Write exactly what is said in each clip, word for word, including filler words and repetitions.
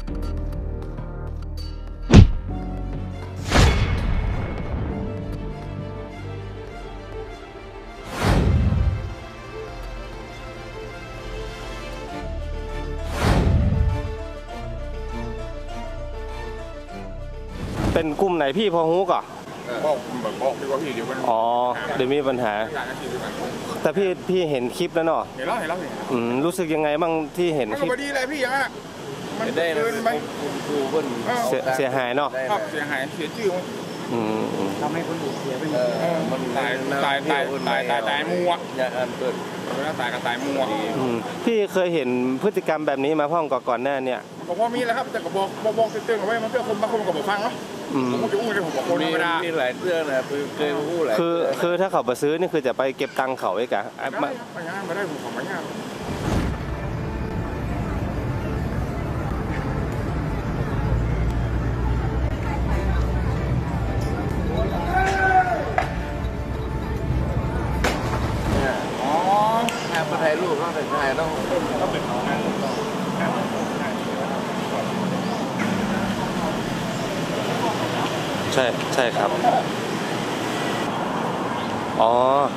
เป็นกลุ่มไหนพี่พอฮู้ก่อนบอกแบบบอกดีกว่าพี่เดี๋ยวมันอ๋อเดี๋ยวมีปัญหาแต่พี่พี่เห็นคลิปแล้วเนาะเห็นแล้วเห็นแล้วเห็นอืมรู้สึกยังไงบ้างที่เห็นคลิปมันก็ดีเลยพี่อย่างนั้นมันเกินไปเสียหายเนาะครับเสียหายเสียชื่ออืมทำให้คนอื่นเสียไปหมดมันตายตายตายตายตายตายมัวอย่าอันเปิดแล้วตายก็ตายมัวพี่เคยเห็นพฤติกรรมแบบนี้มาพ่องก่อนหน้าเนี่ยก็พอมีแล้วครับแต่ก็บอกบอกบอกเตือนเอาไว้มันเพื่อคนบางคนก็บอกฟังเนาะผมก็จะอุ้มเลยผมบอกคนธรรมดามีหลายเรื่องนะคือเคยพูดหลายคือคือถ้าเขาไปซื้อนี่คือจะไปเก็บตังค์เขาไว้กะไม่ไม่ง่ายไม่ได้ผมของไม่ง่ายอ๋อแอบมาถ่ายรูปต้องแต่งถ่ายต้องต้องเป็นของงานต้องใช่ใช่ครับอ๋อ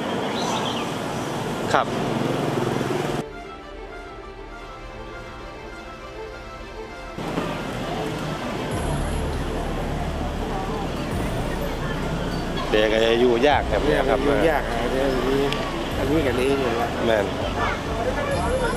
ครับเด็กอายุยากครับเนี่ยครับยากอะไรเนี่ยอันนี้กันนี้เลยแมน